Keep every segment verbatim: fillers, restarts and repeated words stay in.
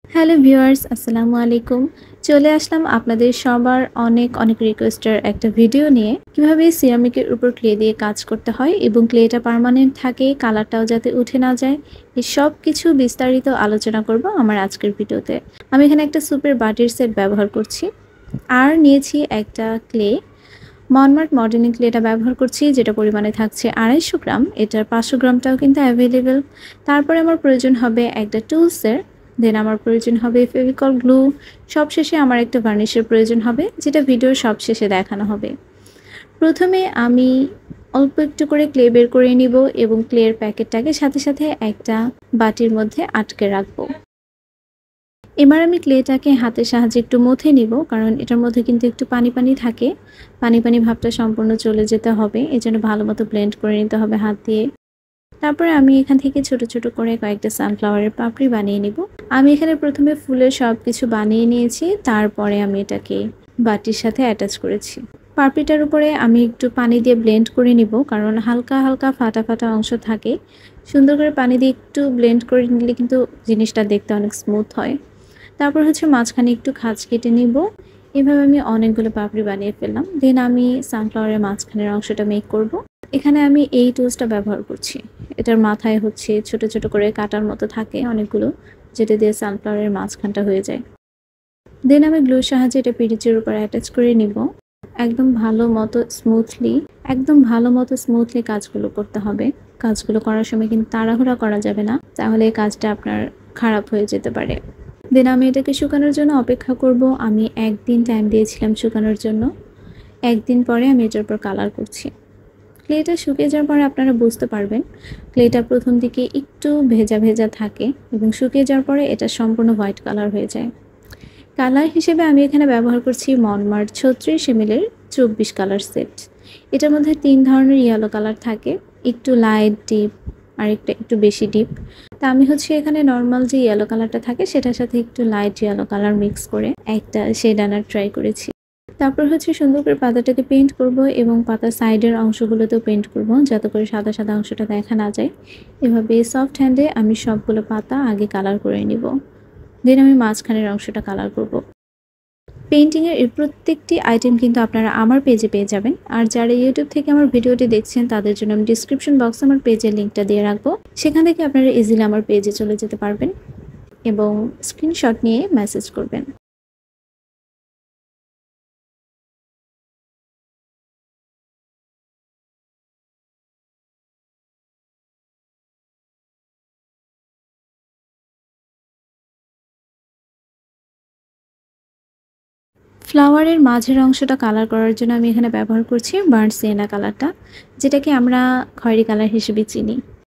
Hello viewers, আসসালামু আলাইকুম। চলে আসলাম আপনাদের সবার অনেক অনেক রিকোয়েস্টের একটা ভিডিও নিয়ে। কিভাবে সিরামিকের উপর ক্লে দিয়ে কাজ করতে হয় এবং ক্লেটা পার্মানেন্ট থাকে, কালারটাও যাতে উঠে না যায়, এই সব কিছু বিস্তারিত আলোচনা করব আমার আজকের ভিডিওতে। আমি এখানে একটা সুপের বাটির সেট ব্যবহার করছি আর নিয়েছি একটা ক্লে। মনমার্ট মডেলিং ক্লেটা ব্যবহার করছি, যেটা পরিমাণে থাকছে আড়াইশো গ্রাম। এটার পাঁচশো গ্রামটাও কিন্তু অ্যাভেলেবেল। তারপরে আমার প্রয়োজন হবে একটা টুলসের, দেন আমার প্রয়োজন হবে ফেভিকল গ্লু। সবশেষে আমার একটা ভার্নিশের প্রয়োজন হবে, যেটা ভিডিওর সবশেষে দেখানো হবে। প্রথমে আমি অল্প একটু করে ক্লে বের করে নিব এবং ক্লের প্যাকেটটাকে সাথে সাথে একটা বাটির মধ্যে আটকে রাখবো। এবার আমি ক্লেটাকে হাতের সাহায্যে একটু মথে নিব, কারণ এটার মধ্যে কিন্তু একটু পানি পানি থাকে। পানি পানি ভাবটা সম্পূর্ণ চলে যেতে হবে, এজন্য ভালো মতো ব্লেন্ড করে নিতে হবে হাত দিয়ে। তারপরে আমি এখান থেকে ছোট ছোট করে কয়েকটা সানফ্লাওয়ারের পাপড়ি বানিয়ে নিব। আমি এখানে প্রথমে ফুলের সব কিছু বানিয়ে নিয়েছি, তারপরে আমি এটাকে বাটির সাথে অ্যাটাচ করেছি। পাপড়িটার উপরে আমি একটু পানি দিয়ে ব্লেন্ড করে নিব, কারণ হালকা হালকা ফাটা ফাটা অংশ থাকে। সুন্দর করে পানি দিয়ে একটু ব্লেন্ড করে নিলে কিন্তু জিনিসটা দেখতে অনেক স্মুথ হয়। তারপর হচ্ছে মাঝখানে একটু খাঁজ কেটে নিব। এভাবে আমি অনেকগুলো পাপড়ি বানিয়ে ফেললাম। দেন আমি সানফ্লাওয়ারের মাঝখানের অংশটা মেক করব। এখানে আমি এই টুলসটা ব্যবহার করছি। এটার মাথায় হচ্ছে ছোট ছোট করে কাটার মতো থাকে অনেকগুলো, যেটা দিয়ে সানফ্লাওয়ারের মাঝখানটা হয়ে যায়। দেন আমি গ্লুর সাহায্যে এটা পিরিচের উপর অ্যাটাচ করে নিব। একদম ভালো মতো স্মুথলি একদম ভালো মতো স্মুথলি কাজগুলো করতে হবে। কাজগুলো করার সময় কিন্তু তাড়াহুড়া করা যাবে না, তাহলে কাজটা আপনার খারাপ হয়ে যেতে পারে। দেন আমি এটাকে শুকানোর জন্য অপেক্ষা করব। আমি একদিন টাইম দিয়েছিলাম শুকানোর জন্য। একদিন পরে আমি এটার উপর কালার করছি। ক্লেটা শুকিয়ে যাওয়ার পরে আপনারা বুঝতে পারবেন ক্লেটা প্রথম দিকে একটু ভেজা ভেজা থাকে এবং শুকিয়ে যাওয়ার পরে এটা সম্পূর্ণ হোয়াইট কালার হয়ে যায়। কালার হিসেবে আমি এখানে ব্যবহার করছি মনমার্ট ছত্রিশ এমএলের চব্বিশ কালার সেট। এটার মধ্যে তিন ধরনের ইয়েলো কালার থাকে, একটু লাইট ডিপ আর একটা একটু বেশি ডিপ। তা আমি হচ্ছে এখানে নর্মাল যে ইয়েলো কালারটা থাকে সেটার সাথে একটু লাইট ইয়েলো কালার মিক্স করে একটা শেড আনার ট্রাই করেছি। তারপর হচ্ছে সুন্দর করে পাতাটাকে পেইন্ট করব এবং পাতার সাইডের অংশগুলোতেও পেইন্ট করব, যাতে করে সাদা সাদা অংশটা দেখা না যায়। এভাবে সফট হ্যান্ডে আমি সবগুলো পাতা আগে কালার করে নিব। দেন আমি মাঝখানের অংশটা কালার করব। পেইন্টিংয়ের এই প্রত্যেকটি আইটেম কিন্তু আপনারা আমার পেজে পেয়ে যাবেন। আর যারা ইউটিউব থেকে আমার ভিডিওটি দেখছেন তাদের জন্য আমি ডিসক্রিপশন বক্সে আমার পেজের লিঙ্কটা দিয়ে রাখবো। সেখান থেকে আপনারা ইজিলি আমার পেজে চলে যেতে পারবেন এবং স্ক্রিনশট নিয়ে মেসেজ করবেন। ফ্লাওয়ারের মাঝের অংশটা কালার করার জন্য আমি এখানে ব্যবহার করছি বার্ন সিয়েনা কালারটা, যেটাকে আমরা খয়েরি কালার হিসেবে চিনি।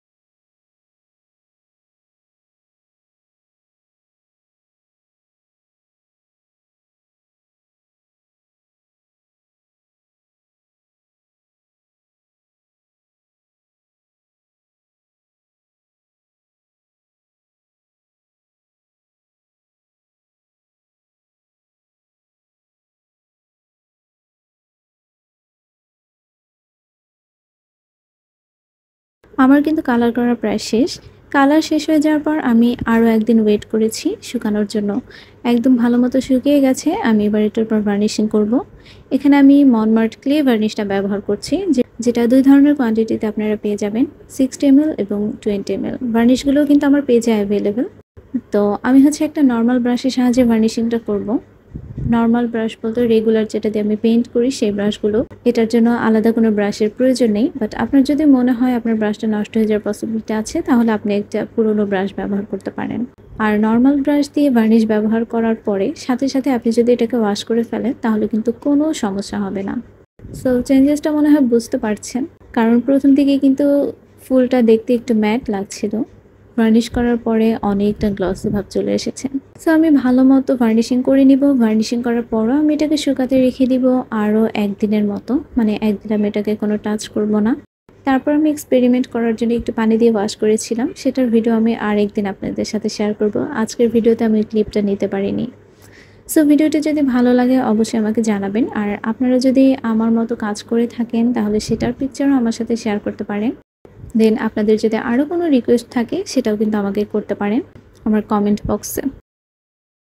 আমার কিন্তু কালার করা প্রায় শেষ। কালার শেষ হয়ে যাওয়ার পর আমি আরও একদিন ওয়েট করেছি শুকানোর জন্য। একদম ভালো মতো শুকিয়ে গেছে। আমি এবার এটার উপর ভার্নিশিং করব। এখানে আমি মনমার্ট ক্লে ভার্নিশটা ব্যবহার করছি, যে যেটা দুই ধরনের কোয়ান্টিটিতে আপনারা পেয়ে যাবেন, সিক্সটি এমএল এবং টোয়েন্টি এমএল। ভার্নিশগুলোও কিন্তু আমার পেজে অ্যাভেলেবেল। তো আমি হচ্ছে একটা নর্মাল ব্রাশের সাহায্যে ভার্নিশিংটা করব। নর্মাল ব্রাশ বলতে রেগুলার যেটা দিয়ে আমি পেইন্ট করি সেই ব্রাশগুলো। এটার জন্য আলাদা কোনো ব্রাশের প্রয়োজন নেই, বাট আপনার যদি মনে হয় আপনার ব্রাশটা নষ্ট হয়ে যাওয়ার পসিবিলিটি আছে, তাহলে আপনি একটা পুরনো ব্রাশ ব্যবহার করতে পারেন। আর নর্মাল ব্রাশ দিয়ে ভার্নিশ ব্যবহার করার পরে সাথে সাথে আপনি যদি এটাকে ওয়াশ করে ফেলেন, তাহলে কিন্তু কোনো সমস্যা হবে না। সো চেঞ্জেসটা মনে হয় বুঝতে পারছেন, কারণ প্রথম দিকে কিন্তু ফুলটা দেখতে একটু ম্যাট লাগছিল, ভার্নিশ করার পরে অনেকটা গ্লসি ভাব চলে এসেছে। সো আমি ভালো মতো ভার্নিশিং করে নিব। ভার্নিশিং করার পরও আমি এটাকে শুকাতে রেখে দিব আরও একদিনের মতো, মানে একদিন আমি এটাকে কোনো টাচ করব না। তারপর আমি এক্সপেরিমেন্ট করার জন্য একটু পানি দিয়ে ওয়াশ করেছিলাম, সেটার ভিডিও আমি আর একদিন আপনাদের সাথে শেয়ার করব। আজকের ভিডিওতে আমি ক্লিপটা নিতে পারিনি। সো ভিডিওটি যদি ভালো লাগে অবশ্যই আমাকে জানাবেন। আর আপনারা যদি আমার মতো কাজ করে থাকেন, তাহলে সেটার পিকচারও আমার সাথে শেয়ার করতে পারেন। দেন আপনাদের যদি আরও কোনো রিকোয়েস্ট থাকে সেটাও কিন্তু আমাকে করতে পারেন আমার কমেন্ট বক্সে।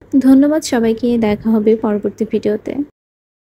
ধন্যবাদ সবাইকে, দেখা হবে পরবর্তী ভিডিওতে।